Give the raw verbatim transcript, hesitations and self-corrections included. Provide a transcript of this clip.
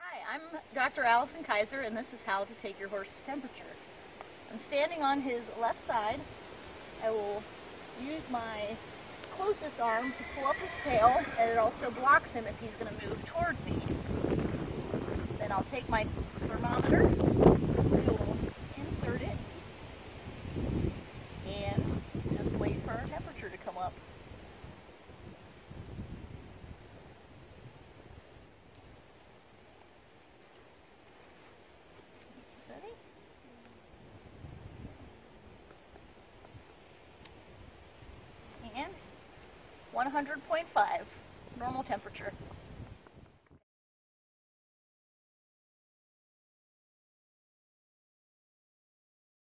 Hi, I'm Doctor Allison Kaiser, and this is how to take your horse's temperature. I'm standing on his left side. I will use my closest arm to pull up his tail, and it also blocks him if he's going to move towards me. Then I'll take my thermometer, we will insert it, and just wait for our temperature to come up. Ready? And one hundred point five, normal temperature.